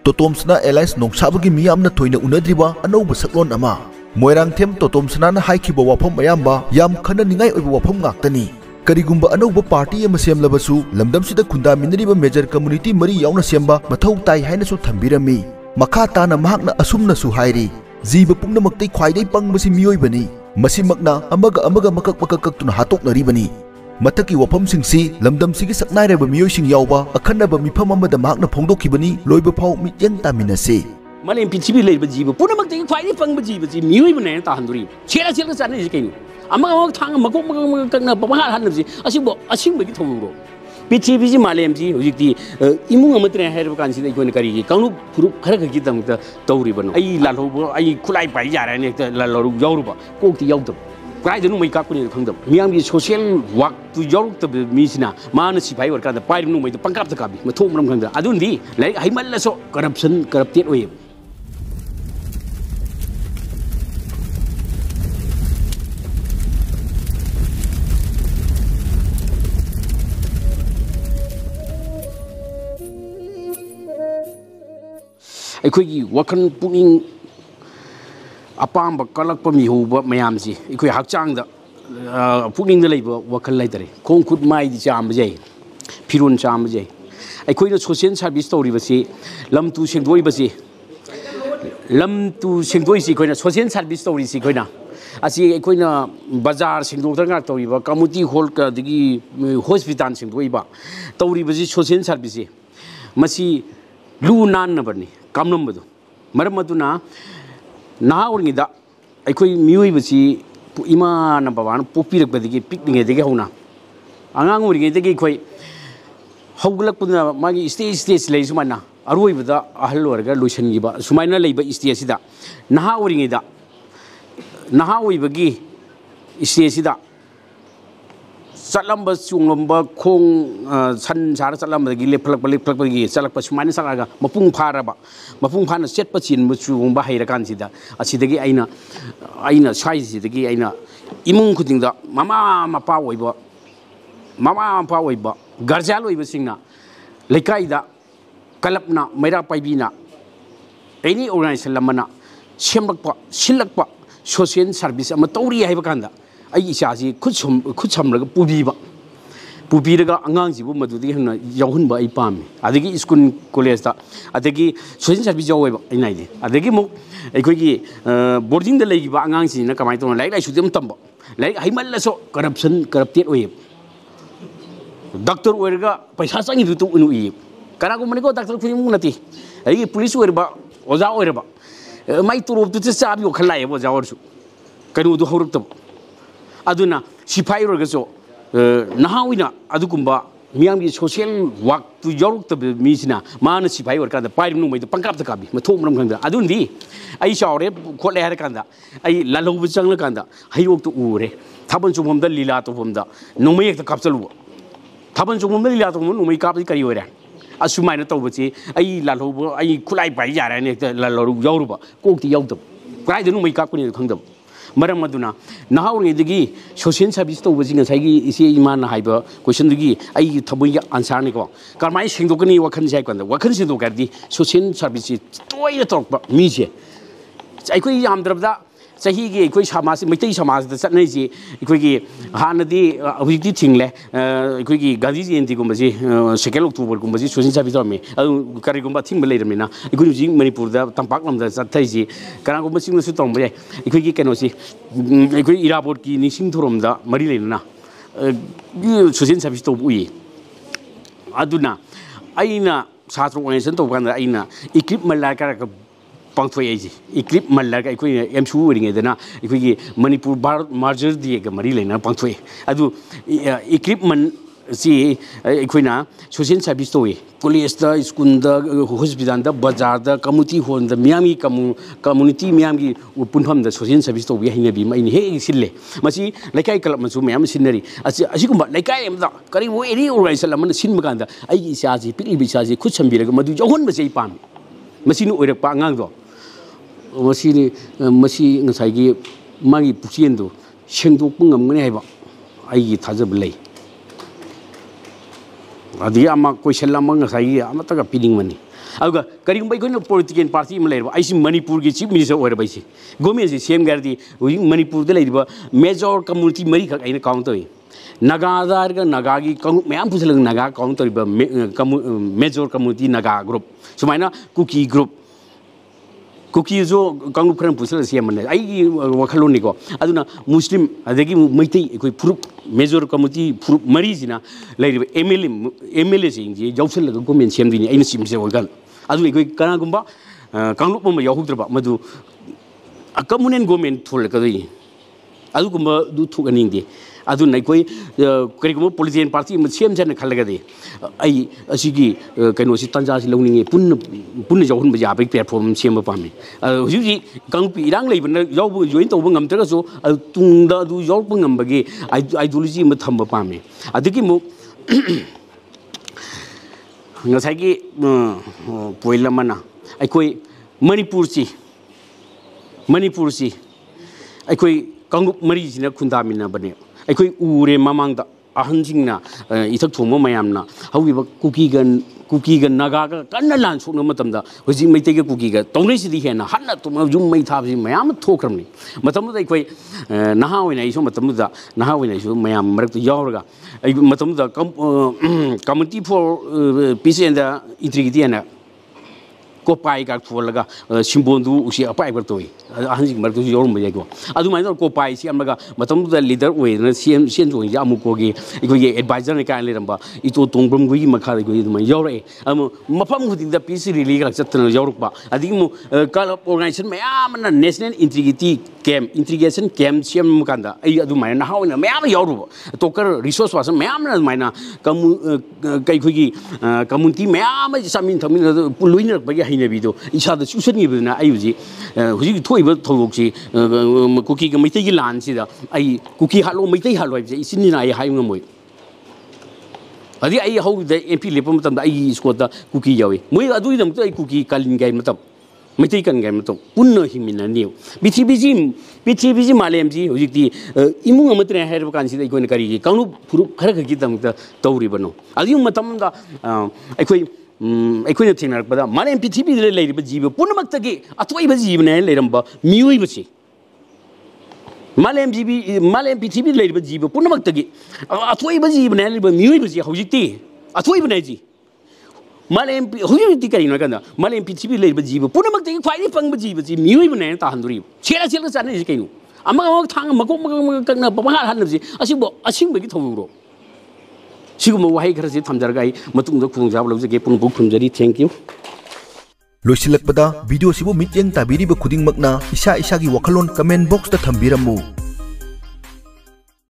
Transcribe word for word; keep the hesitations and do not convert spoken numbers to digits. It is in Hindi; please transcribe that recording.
तोतोमसना एलाइंस नोंसाबगी मियामना थोइना उनद्रिबा अनौब सकलोन अमा मोइरांगथेम तोतोमसना हाइखिबा वाफम मयामबा याम खननिंगाई ओइबा वाफम गाक्तनी करिगुंबा अनौब पार्टी अमा सेमलबसु लमदमसिदा खुंदामिनरिबा मेजर कम्युनिटी मरी यावना सेमबा मथौ ताई हाइनसु थंबिरमी मखा ताना महाकना असुमनसु हाइरी जीव पुंगनमक्तै ख्वाइदै पंगबसि मियोइबनी मसिमकना अमगा अमगा मकक मकक कक्तुना हातोकनरिबनी मतकी वफमसिंगसी लमदमसिगी सकनाइरबा मियोइसिंग यावबा अखन्नबा मिफम अमदा महाकना फोंदोखिबनी लोइबा फाव मित्यंग तामिनसे मालेम पृथ्वी लेब जीव पुनमक्तै ख्वाइदै पंगब जीवजी मियोइबने ताहंदुरी छेला छेला चानैसि कैनु अमगा अमगा थांग मकोक मकक कक्ना पमहा हानबसि असिबो असिंबगी थौरो पृथ्वी जी मालेम जी हुजिकती इमुंग अमत्रे हैरब कानसि इकोन करी कानु फुरु खर खगी तमत तौरिबनो आई लालोबो आई खुलाई पाइ जाराने लालोरु यावरुबा कोक्ति यावदब प्राइदनु मै काकुनि खंदब मियाम की सोशल वर्क तु यावरुक मीसिना मान सिफाई वर्का द पाइरनु मै पंकाप त काबी मथोमरम खंद अदुंदी लाइक हाइमल्लसो करप्शन करप्टेड ओय अखोई वखन पुनिंग अपाम कलक मिहूब मैमसी अखोई हकचांग पुनिंग वखल लेतरे खों खुद माई चामजे फिरोन चामजे अखोई सोशल सर्विस तौरीबसे लम तू सेंदोइबसे लम तू सेंदोइसी अखोई सोशल सर्विस तौरीसी अखोइना असी अखोइना बाजार सेंदोदरगा तौरीबा कम्युनिटी हॉल कदगी हॉस्पिटल सेंदोइबा तौरीबसे सोशल सर्विस मसी लू नानबनी कामनम्बदो मरम मदुना नहा ओरगिदा अखोई मियोइबसी इमान बाबान पोपीरकबदगी पिकनिंगेदगी हौना आंगांग ओरगिदेगी अखोई हौगलकपुना मागी स्टेज स्टेज लेइ सुमाना अरोइबदा अहल ओरगा लोइसनगिबा सुमाइना लेइबा स्टेजसिदा नहा ओरगिदा नहा ओइबगी स्टेजसिदा चलम्ब चुंगलम्ब खों सन सार चलम्बदगी लेफलक लेफलकबगी चलक सुमाइना चलगा मपुंग फारबा मपुंग फाना सेटप चिन चुंगबा हैरकानसिदा असिदगी आइना आइना साइसिदगी आइना इमुंग खुदिंगदा मामा मपा ओइबा मामा मपा ओइबा गर्जाल ओइबसिंगना लेकाइदा कलपना मैरा पाइबिना एनी ऑर्गेनाइजेशन लमना सेमलकपा सिलकपा सोशल सर्विस अमा तौरी हैबकांदा आई इचासी खुद खुद समरग पुबीबा पुबीरगा अंगांगसिबु मदुदी हना याहुनबा आई पामे अदगी स्कूल कॉलेज ता अदगी सोशल सर्विस यावेबा आइनाइदे अदगी मु अखोइगी बोर्डिंग द लेगिबा अंगांगसिना कमाय तोन लाइक लाइक सुदेम तंबा लाइक हाइमल्लसो करप्शन करप्टेड ओय डॉक्टर ओरगा पैसा चांगिदु तु उनुई कनागुमनिको डॉक्टर खुनिमु नति आई पुलिस ओरबा ओजा ओरबा माइ तुरोब तु चाबि खलाय ओजा ओरसु कनु दु हौरक्तब अदुना सिफाई ओरगसो नहाविना अदुकुंबा मियाम की सोशल वर्क तु यावरुक मीसिना मान सिफाई ओरका पाइरनु मै पंकाप त काबी मथोमरम खंद अदुंदी आई चावरे खोले हर कांदा आई लालौब चंगल कांदा हयोक तु उरे थाबन चुमम द लीला तो हमदा नोमयक त कापचलु थाबन चुमम द लीला तो हम नोमय कापदि करी ओरे असुमाइना तौबची आई लालौब आई खुलाई पाइ जाराने लालौरु यावरुबा कोक्ति यावदब क्राइदनु मै कापनि खंदब मरम मदुना नहाउरिदगी सोशल सर्विस तौबजी ngसाइगी इसे इमान हाइबा क्वेश्चनदगी आई थबुई आंसर निको करमाइ सेंदोकनी वखन जाय कंद वखन सेंदोकरदी सोशल सर्विस तोय तोकबा मीजे अखोई यामद्रबदा चाही गे अखोई समाज मैतै समाज द चनैजी अखोई हानदी हुजिकती थिंगले अखोई गांधी जयंती गुमजी सेकेंड अक्टोबर गुमजी सोशल सर्विस तौमे करिगुंबा थिंग लेरमिना अखोई हुजि मणिपुर द तंपाक लमदा चथैजी कनागुंबा सिंगसु तौमबे अखोई केनोसी अखोई इराबोट की निसिंग थोरमदा मरि लेना सोशल सर्विस तौब उई अदुना आइना छात्र ऑर्गेनाइजेशन तौबकांदा आइना इक्विपमेंट ला का पांथोई इक्लिप मल्लग अखोई एमसू ओरिङेदना अखोई मणिपुर भारत मार्जर दिएगा मरी लेना पांथोई अदु इक्लिपमेंट सी अखोइना सोशल सर्विस तोए कॉलेज दा स्कूल दा हॉस्पिटल दा बाजार दा कम्युनिटी हॉल दा मियामी कम्युनिटी मियामी पुनफम दा सोशल सर्विस तोबे हिनेबी मैनि हे सिल्ले मसी लेकाई क्लब मसु मैम सिनरी असि असिगुंबा लेकाई एमदा करी वो एनी ऑर्गेनाइजेशन लमन सिनबकांदा आई इसाजी पिकि बिसाजी खुद संबिरगा मदु जौहन बसे पाम मसीनु ओइरकपा अंगांगदो मसीनी मसी ngसाइगी मागी पुचियनदो सेंदोकपु ngamgani हाइबा आइगी थाजब लै अदि आमा क्वेश्चन लामा ngसाइगी आमतगा पिनिंगमनि अगर करीगुम अखोइना पोलिटिकल पार्टी अमा लेरबा आइसि मणिपुर की चीफ मिनिस्टर ओइरबा इसी गवर्नमेंट से सेम गारदी मणिपुर दे लेरबा मेजर कम्युनिटी मरी खक आइना काउंट तोइ नागादारगा नागागी मैम पुछलग नागा काउंट तोरिबा मेजर कम्युनिटी नागा ग्रुप सुमाइना कुकी ग्रुप कुकी जो कांगुप खरम पुछल सेमने आइगी वखलोनिको अदुना मुस्लिम अदगी मैतै अखोइ फुरुप मेजर कम्युनिटी फुरुप मरीजिना लेरिबा एमएलए एमएलए सिंजी जौसलग गवर्नमेंट सेमदिनी आइना सिमसे होगल अदु अखोइ कनागुम्बा कांगुप मा याहुद्रबा मदु कम्युनियन गवर्नमेंट थोलकदि अदुगुम्बा दु थुगनिंदे अदुन अखोइ करिगुम्बा पोलिटिकल पार्टी म सेमजन खलगदि आई असिगी कइनोसि तंजासि लौनिंगे पुन्न पुन्न जौहन बजाबे प्लेटफॉर्म सेम पामे हुजुजी कांगपि इरांग लेबन यावबो जॉइन तौब ngамत्रगसो तुंगदा दु यावप ngамबगे आइडियोलॉजी म थंब पामे अदगी मु ngसाइगी पोइलमना अखोइ मणिपुर ची मणिपुर ची अखोइ कांगुप मरीजिना खुंदामिना बने अखोइ उरे ममांगदा अहनजिंगना इथक थोम मयामना हौबिबा कुकीगन कुकीगन नागागा कन्ना लान सोकन मतमदा हुजि मैतेगे कुकीगा तौनैसिदि हेना हन्ना तुम जुम मै थाबसि मयाम थोख्रमनि मतमदा अखोइ नहा ओइना इसो मतमदा नहा ओइना इसो मयाम मरक यावरगा मतमदा community for peace and integrity and कोपाई का थोलगा सिंबोंदु उसी अपाई बरतोई अहनजि मरतु योरम बजेको अदुमाइना कोपाई सि अमगा मतमदा लीडर ओइना सेम सेन जोइ यामुकोगी इकोगी एडवाइजर ने कान लेरंबा इतो तोंगब्रम गुई मखा गुई दुमा योरे अम मफम खुदिंग द पीस रिली का चतन योरकबा अदिमु कल ऑर्गेनाइजेशन मयामना national integrity camp integration camp सेम मकांदा आई अदुमाइना हावना मयाम योरबो तोकर रिसोर्स वास मयामना अदुमाइना कमु कइखुगी कम्युनिटी मयाम समिन थमिन पुलुइनर बगे हैनबिदो इसाद सुसनिबना आयुजी हुजी थोइबो थौलोक्सी कुकी ग मैतैगी लानसिदा आई कुकी हालो मैतै हालो हाइबजे इसिनिना आई हाइम मोय अदि आई हौद एमपी लेप मतम आई स्कोदा कुकी यावे मोय अदुइ दम तो आई कुकी कालिन गाय मतम मैतै कन गाय मतम पुन्न हिमिना नियो बिथिबिजी बिथिबिजी मालेमजी हुजिति इमुंग अमत्रे हेरब कानसिदा इकोन करिगी कानु फुरु खर खगी दम तौरिबनो अदि मतमदा अखोइ अखोइना थेंनारकबदा मालेम पृथ्वीदे लेरिबा जीव पुनमक्तगी अथोइबा जीवने लेरंबा मियोइबसी मालेम जीवी मालेम पृथ्वीदे लेरिबा जीव पुनमक्तगी अथोइबा जीवने लेरिबा मियोइबसी हौजिति अथोइबने जी मालेम हौजिति करिनो कदा मालेम पृथ्वीदे लेरिबा जीव पुनमक्तगी ख्वाइदि पंगबा जीवसी मियोइबने ताहंदुरि छेला छेला चानैसि कइनो अमग अमग थांग मकोक मकोक कना बबहा हानबसी असिबो असिंबगी थौरो सिगुम वहाई खरसे थमजरगा आई मतुंग खुंजाब लौजगे पुंगबु खुंजरी थैंक यू लोइसिलकपदा वीडियो सिबु मित्येंग ताबिरिबा खुदिंगमकना इसा इसागी वखलोन कमेंट बॉक्स ता थंबिरमु